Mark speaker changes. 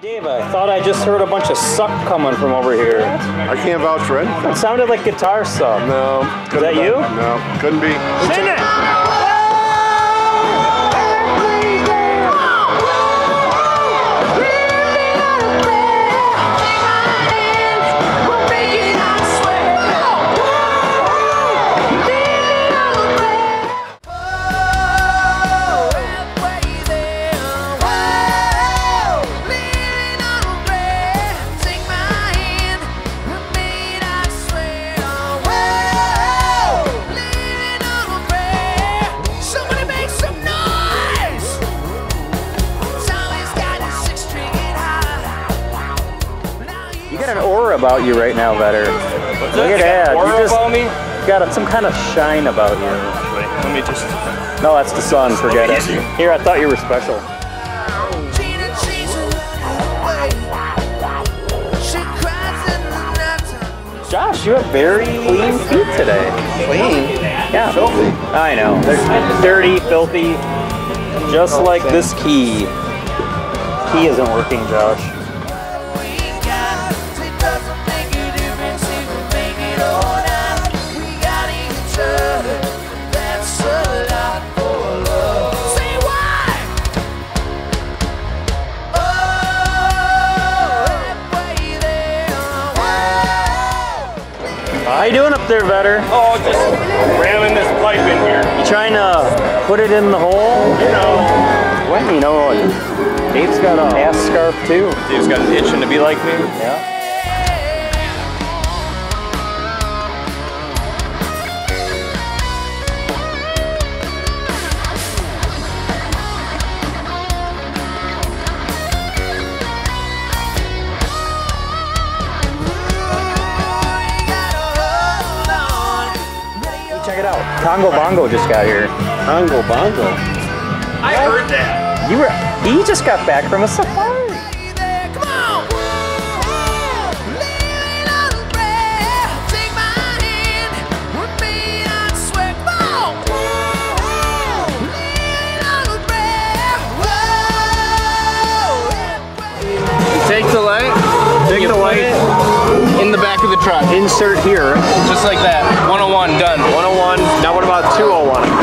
Speaker 1: Dave, I thought I just heard a bunch of suck coming from over here.
Speaker 2: I can't vouch for anything.
Speaker 1: It sounded like guitar suck.
Speaker 2: No.
Speaker 1: Is that you?
Speaker 2: No, couldn't be.
Speaker 1: Sing it! You got an aura about you right now, Vetter. Look at that.
Speaker 3: Aura about me?
Speaker 1: You got some kind of shine about you.
Speaker 3: Wait, let me just...
Speaker 1: No, that's the sun. Forget it. Here, I thought you were special. Josh, you have very clean feet today.
Speaker 2: Clean?
Speaker 1: Yeah.
Speaker 2: Filthy.
Speaker 1: I know. They're dirty, filthy, just like this key. Key isn't working, Josh. How you doing up there, Vetter?
Speaker 3: Oh, just ramming this pipe in here.
Speaker 1: You trying to put it in the hole?
Speaker 3: You know.
Speaker 1: When, you know, Dave's got a ass scarf too.
Speaker 3: Dave's got an itching to be like me.
Speaker 1: Yeah. Check it out. Congo Bongo just got here.
Speaker 2: Congo Bongo.
Speaker 3: I heard that.
Speaker 1: He just got back from a safari.
Speaker 3: Take the light.
Speaker 1: Take the light.
Speaker 3: In the back of the truck.
Speaker 1: Insert here.
Speaker 3: Just like that. 101, done.
Speaker 1: 101. Now what about 201?